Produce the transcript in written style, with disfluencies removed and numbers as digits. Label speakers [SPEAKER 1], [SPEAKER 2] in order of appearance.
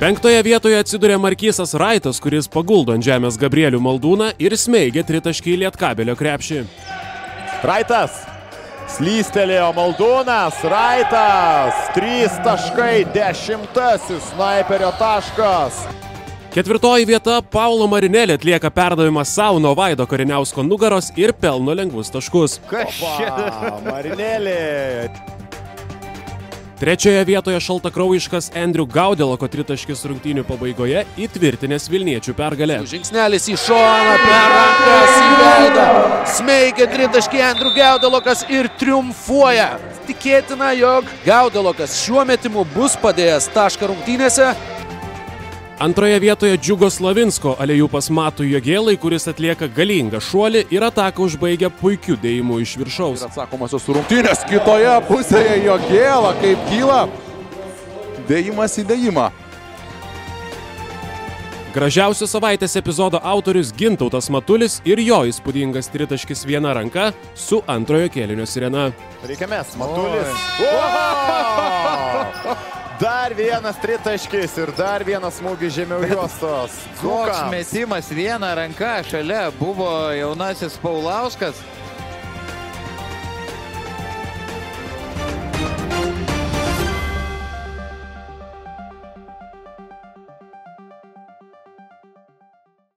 [SPEAKER 1] 5 vietoje atsiduria Markysas Raitas, kuris paguldo ant žemės Gabrielių Maldūną ir smeigia tritaškį į Lietkabelio krepšį.
[SPEAKER 2] Raitas. Slystelėjo Maldūnas. Raitas. 3 taškai. 10-asis snaiperio taškas.
[SPEAKER 1] 4 vieta Paulo Marinelli atlieka perdavimą savo nuo Vaido Kariniausko nugaros ir pelno lengvus taškus.
[SPEAKER 2] Marinelli.
[SPEAKER 1] 3 vietoje šaltakraujiškas Andrew Gaudeloko tritaškis rungtynių pabaigoje įtvirtinęs vilniečių pergalę.
[SPEAKER 3] Žingsnelis į šoną, per rankas į veidą. Smeigia tritaškį Andrew Gaudelokas ir triumfuoja. Tikėtina, jog Gaudelokas šiuo metimu bus padėjęs tašką rungtynėse.
[SPEAKER 1] 2 vietoje Džiugo Slavinsko alėjupas Matui Jogėlai, kuris atlieka galingą šuolį ir ataką užbaigia puikiu dėjimu iš viršaus.
[SPEAKER 4] Atsakomosios rungtynės kitoje pusėje Jogėla, kaip kyla. Dėjimas į dėjimą.
[SPEAKER 1] Gražiausio savaitės epizodo autorius Gintautas Matulis ir jo įspūdingas tritaškis viena ranka su antrojo kėlinio sirena.
[SPEAKER 2] Reikia mes, Matulis. Dar vienas tritaškis ir dar vienas smūgis žemiau juostos.
[SPEAKER 5] Koks metimas viena ranka, šalia buvo jaunasis Paulauskas.